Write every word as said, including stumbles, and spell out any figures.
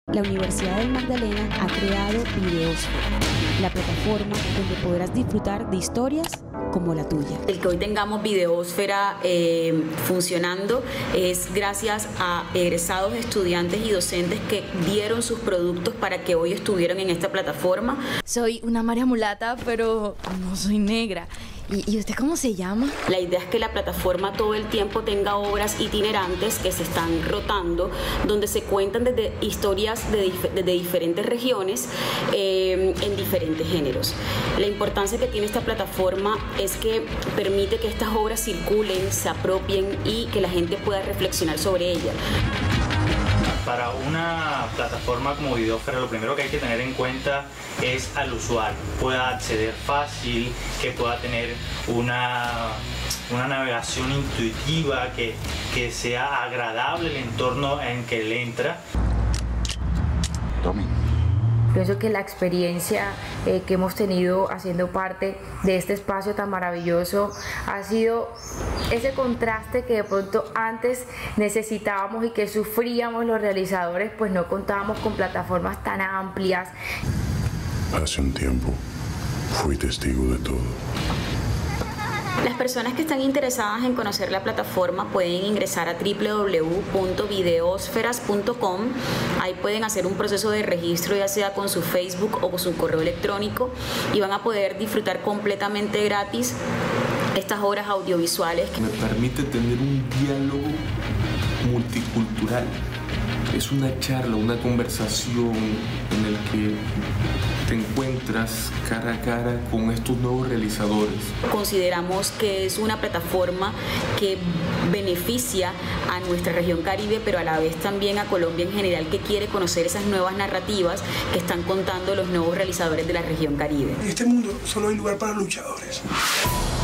La Universidad del Magdalena ha creado Videósfera, la plataforma donde podrás disfrutar de historias como la tuya. El que hoy tengamos Videósfera eh, funcionando es gracias a egresados, estudiantes y docentes que dieron sus productos para que hoy estuvieran en esta plataforma. Soy una María mulata, pero no soy negra. ¿Y, ¿Y usted cómo se llama? La idea es que la plataforma todo el tiempo tenga obras itinerantes que se están rotando, donde se cuentan desde historias de, dif de diferentes regiones eh, en diferentes géneros. La importancia que tiene esta plataforma es que permite que estas obras circulen, se apropien y que la gente pueda reflexionar sobre ellas. Para una plataforma como Videósfera, lo primero que hay que tener en cuenta es al usuario, pueda acceder fácil, que pueda tener una, una navegación intuitiva, que, que sea agradable el entorno en que él entra. Tommy. Pienso que la experiencia eh, que hemos tenido haciendo parte de este espacio tan maravilloso ha sido ese contraste que de pronto antes necesitábamos y que sufríamos los realizadores, pues no contábamos con plataformas tan amplias. Hace un tiempo fui testigo de todo. Las personas que están interesadas en conocer la plataforma pueden ingresar a w w w punto videosferas punto com. Ahí pueden hacer un proceso de registro, ya sea con su Facebook o con su correo electrónico, y van a poder disfrutar completamente gratis estas obras audiovisuales. Me permite tener un diálogo multicultural. Es una charla, una conversación en el que te encuentras cara a cara con estos nuevos realizadores. Consideramos que es una plataforma que beneficia a nuestra región Caribe, pero a la vez también a Colombia en general, que quiere conocer esas nuevas narrativas que están contando los nuevos realizadores de la región Caribe. En este mundo solo hay lugar para luchadores.